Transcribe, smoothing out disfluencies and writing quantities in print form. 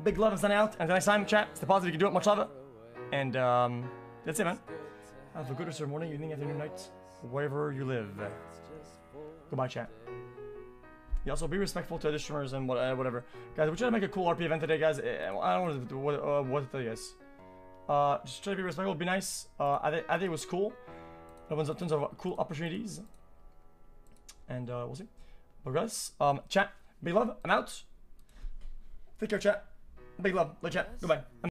big love and signing out. Until next time, chat. Stay positive. You can do it. Much love. And that's it, man. Have a good rest of your morning, evening, afternoon, night, wherever you live. Goodbye, chat. Yeah, also be respectful to other streamers and whatever. Guys, we're trying to make a cool RP event today, guys. I don't know what to tell you guys. Just try to be respectful, be nice. I think it was cool. It opens up tons of cool opportunities. And we'll see. But guys, chat, big love, I'm out. Take care, chat. Big love, chat. Goodbye.